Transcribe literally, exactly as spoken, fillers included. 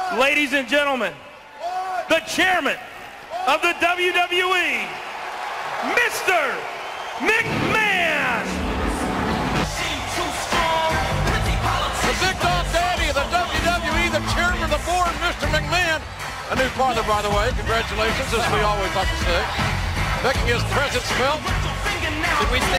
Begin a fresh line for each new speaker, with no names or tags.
Ladies and gentlemen, the chairman of the W W E, Mister McMahon.
The big dog daddy of the W W E, the chairman of the board, Mister McMahon. A new father, by the way. Congratulations, as we always like to say. Making his presence felt. Did we